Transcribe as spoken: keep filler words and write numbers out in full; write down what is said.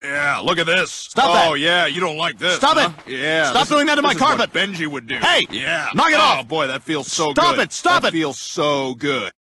Yeah, look at this. Stop oh, that. Oh, yeah, you don't like this, Stop huh? it. Yeah. Stop doing that to my this is what carpet. Benji would do. Hey, Yeah. knock it oh, off. Oh, boy, that feels so Stop good. it, stop that it. feels so good.